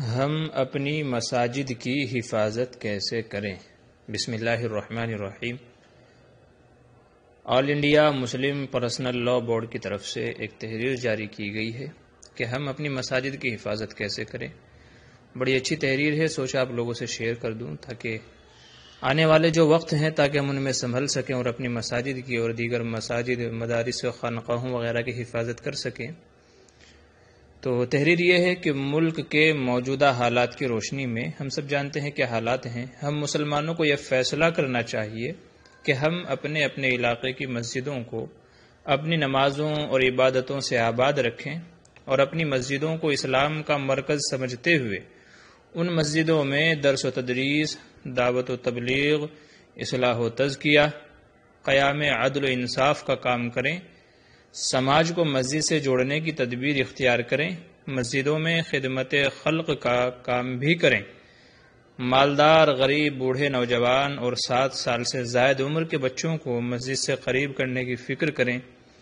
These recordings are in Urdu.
ہم اپنی مساجد کی حفاظت کیسے کریں؟ بسم اللہ الرحمن الرحیم۔ All India Muslim personal law board کی طرف سے ایک تحریر جاری کی گئی ہے کہ ہم اپنی مساجد کی حفاظت کیسے کریں۔ بڑی اچھی تحریر ہے، سوچا آپ لوگوں سے شیئر کر دوں تاکہ آنے والے جو وقت ہیں تاکہ ہم ان میں سنبھل سکیں اور اپنی مساجد کی اور دیگر مساجد، مدارس و خانقاہوں وغیرہ کی حفاظت کر سکیں۔ تو تحریر یہ ہے کہ ملک کے موجودہ حالات کی روشنی میں ہم سب جانتے ہیں کیا حالات ہیں، ہم مسلمانوں کو یہ فیصلہ کرنا چاہیے کہ ہم اپنے اپنے علاقے کی مسجدوں کو اپنی نمازوں اور عبادتوں سے آباد رکھیں اور اپنی مسجدوں کو اسلام کا مرکز سمجھتے ہوئے ان مسجدوں میں درس و تدریس، دعوت و تبلیغ، اصلاح و تزکیہ، قیام عدل و انصاف کا کام کریں، سماج کو مسجد سے جوڑنے کی تدبیر اختیار کریں، مسجدوں میں خدمت خلق کا کام بھی کریں، مالدار، غریب، بوڑھے، نوجوان اور 7 سال سے زائد عمر کے بچوں کو مسجد سے قریب کرنے کی فکر کریں۔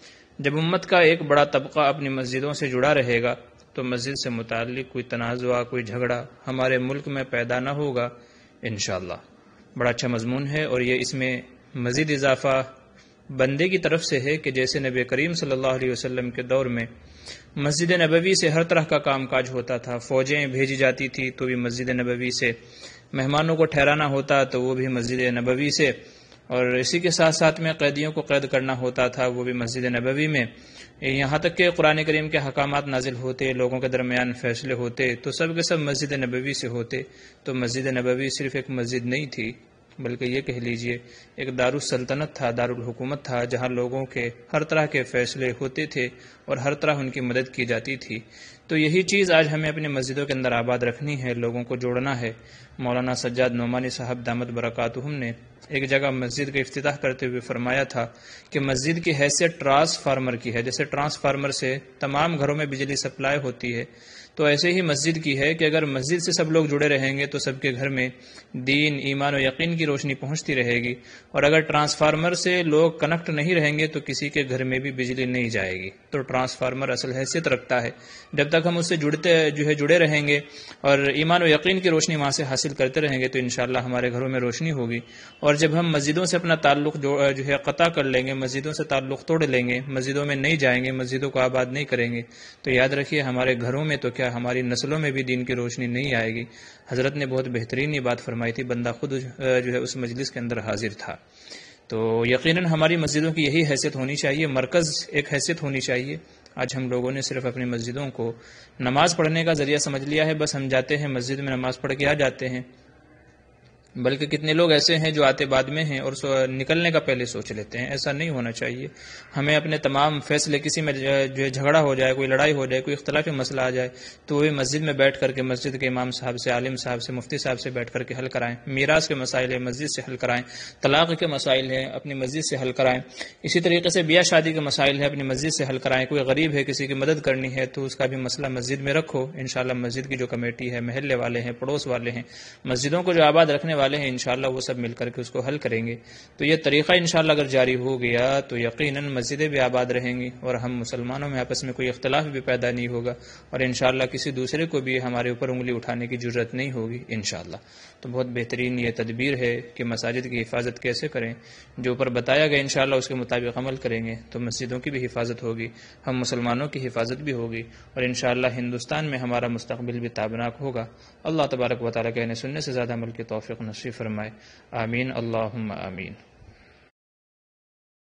جب امت کا ایک بڑا طبقہ اپنی مسجدوں سے جڑا رہے گا تو مسجد سے متعلق کوئی تنازع، کوئی جھگڑا ہمارے ملک میں پیدا نہ ہوگا انشاءاللہ۔ بڑا اچھا مضمون ہے اور یہ اس میں مزید اضافہ بندے کی طرف سے ہے کہ جیسے نبی کریم صلی اللہ علیہ وسلم کے دور میں مسجد نبوی سے ہر طرح کا کام کاج ہوتا تھا، فوجیں بھیجی جاتی تھی تو بھی مسجد نبوی سے، مہمانوں کو ٹھہرانا ہوتا تو وہ بھی مسجد نبوی سے، اور اسی کے ساتھ ساتھ میں قیدیوں کو قید کرنا ہوتا تھا وہ بھی مسجد نبوی میں، یہاں تک کہ قرآن کریم کے حکامات نازل ہوتے، لوگوں کے درمیان فیصلے ہوتے تو سب کے سب مسجد نبوی سے ہوتے۔ تو مسجد نبوی صرف ایک مسجد نہیں تھی بلکہ یہ کہہ لیجئے ایک دارالسلطنت تھا، دارالحکومت تھا، جہاں لوگوں کے ہر طرح کے فیصلے ہوتے تھے اور ہر طرح ان کی مدد کی جاتی تھی۔ تو یہی چیز آج ہمیں اپنے مسجدوں کے اندر آباد رکھنی ہے، لوگوں کو جوڑنا ہے۔ مولانا سجاد نعمانی صاحب دامت برکاتہم نے ایک جگہ مسجد کا افتتاح کرتے ہوئے فرمایا تھا کہ مسجد کی حیثیت ٹرانسفارمر کی ہے، جیسے ٹرانسفارمر سے تمام گھروں میں بجلی سپلائی ہوتی ہے تو ایسے ہی مسجد کی ہے کہ اگر مسجد سے سب لوگ جڑے رہیں گے تو سب کے گھر میں دین، ایمان و یقین کی روشنی پہنچتی رہے گی، اور اگر ٹرانسفارمر سے لوگ کنیکٹ نہیں رہیں گے تو کسی کے گھر میں بھی بجلی نہیں جائے گی۔ تو ٹرانسفارمر اصل حیثیت رکھتا ہے، جب تک ہم اس سے جڑے رہیں گے اور ایمان و یقین کی روشنی وہاں سے حاصل کرتے رہیں گے تو انشاءاللہ ہمارے گھروں میں روشنی ہوگی۔ اور جب ہم مسجدوں سے اپنا تعلق قطع کر لیں گے، مسجدوں سے تعلق توڑ لیں گے، مسجدوں میں نہیں جائیں گے، مسجدوں کو آباد نہیں کریں گے تو یاد رکھیے ہمارے گھروں میں تو کیا ہماری نسلوں میں بھی دین کی روشنی نہیں آئے گی۔ حضرت نے بہت بہترین یہ بات فرمائی تھی، بندہ خود اس مجلس کے اندر حاضر تھا۔ تو یقیناً ہماری مسجدوں کی یہی حیثیت ہونی چاہیے، مرکز ایک حیثیت ہونی چاہیے۔ آج ہم لوگوں نے صرف اپنی مسجدوں کو نماز پڑھنے کا ذریعہ سمجھ لیا ہے، بس ہم جاتے ہیں مسجد میں نماز پڑھ کے آ جاتے ہیں، بلکہ کتنے لوگ ایسے ہیں جو آتے بعد میں ہیں اور نکلنے کا پہلے سوچ لیتے ہیں۔ ایسا نہیں ہونا چاہیے۔ ہمیں اپنے تمام فیصلے، کسی میں جو جھگڑا ہو جائے، کوئی لڑائی ہو جائے، کوئی اختلافی مسئلہ آ جائے تو وہ مسجد میں بیٹھ کر کے مسجد کے امام صاحب سے، عالم صاحب سے، مفتی صاحب سے بیٹھ کر کے حل کرائیں۔ میراث کے مسائل ہیں مسجد سے حل کرائیں، طلاق کے مسائل ہیں اپنی مسجد سے حل کرائیں، اسی طریقے سے بیاہ شادی کے مسائل ہیں اپنی مسجد سے حل کرائیں۔ کوئی غریب ہے، کسی کی مدد کرنی ہے تو اس کا بھی مسئلہ مسجد میں رکھو، انشاءاللہ مسجد کی جو کمیٹی ہے، محلے والے ہیں، پڑوس والے ہیں، مسجدوں کو جو آباد رکھنے والے ہیں، انشاءاللہ وہ سب مل کر کے اس کو حل کریں گے۔ تو یہ طریقہ انشاءاللہ اگر جاری ہو گیا تو یقیناً مسجدیں بھی آباد رہیں گی اور ہم مسلمانوں میں آپس میں کوئی اختلاف بھی پیدا نہیں ہوگا اور انشاءاللہ کسی دوسرے کو بھی ہمارے اوپر انگلی اٹھانے کی ضرورت نہیں ہوگی انشاءاللہ۔ تو بہت بہترین یہ تدبیر ہے کہ مساجد کی حفاظت کیسے کریں، جو اوپر بتایا گیا انشاءاللہ اس کے مطابق عمل کریں گے تو مسجدوں کی بھی حفاظت ہوگی، ہم مسلمانوں کی حفاظت بھی ہوگی اور انشاءاللہ ہندوستان میں ہمارا مستقبل بھی تابناک ہوگا۔ اللہ تبارک و تعالیٰ کہنے سننے سے زیادہ عمل کی توفیق نصیب فرمائے، آمین، اللہم آمین۔